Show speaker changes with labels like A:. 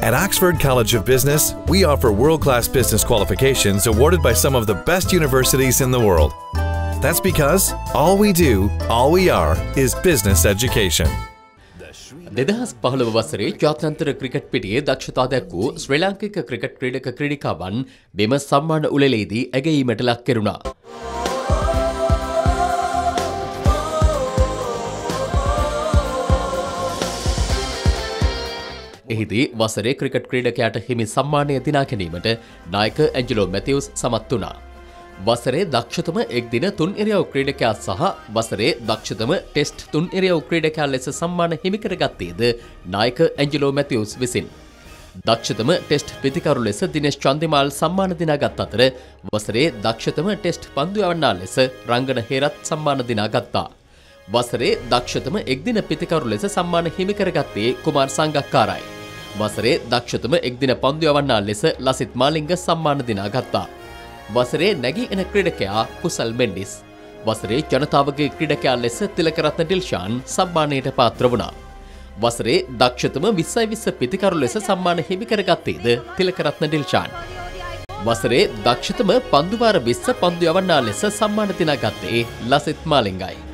A: At Oxford College of Business, we offer world-class business qualifications awarded by some of the best universities in the world. That's because all we do, all we are, is business education.
B: 2015 වසරේ ජාත්‍යන්තර cricket පිටියේ දක්ෂතා දැක්වූ ශ්‍රී ලාංකික cricket ක්‍රීඩක ක්‍රීඩිකාවන් මෙම සම්මාන උළෙලේදී ඇගයීමට ලක් කෙරුණා. එහිදී වසරේ ක්‍රිකට් ක්‍රීඩකයාට හිමි සම්මානය දිනා ගැනීමට නායක ඇන්ජලෝ මැතිව්ස් සමත් වුණා. වසරේ දක්ෂතම එක්දින තුන් ඉරියව් ක්‍රීඩකයා සහ වසරේ දක්ෂතම ටෙස්ට් තුන් ඉරියව් ක්‍රීඩකයා ලෙස සම්මාන හිමි කරගත්තේද නායක ඇන්ජලෝ මැතිව්ස් විසින්. දක්ෂතම ටෙස්ට් පිතිකරු ලෙස දිනේෂ් චන්දිමාල් සම්මාන දිනාගත් අතර වසරේ දක්ෂතම ටෙස්ට් පන්දු යවන්නා ලෙස රංගන හේරත් සම්මාන දිනාගත්තා. වසරේ දක්ෂතම එක්දින පිතිකරු ලෙස සම්මාන හිමි කරගත්තේ කුමාර් සංගක්කාරයි. වසරේ දක්ෂතම එක්දින පන්දු යවන්නා ලෙස ලසිත් මාලිංග සම්මාන දිනාගත්තා. වසරේ නැගී එන ක්‍රීඩකයා කුසල් මෙන්ඩිස්. වසරේ ජනතාවගේ ක්‍රීඩකයා ලෙස තිලකරත්න ඩිල්ෂාන් සම්මානයට පාත්‍ර වුණා. වසරේ දක්ෂතම 20/20 පිතිකරු ලෙස සම්මාන හිමි කරගත්තේද තිලකරත්න ඩිල්ෂාන්. වසරේ දක්ෂතම පන්දුවාර 20 පන්දු යවන්නා ලෙස සම්මාන දිනාගත්තේ ලසිත් මාලිංගයි.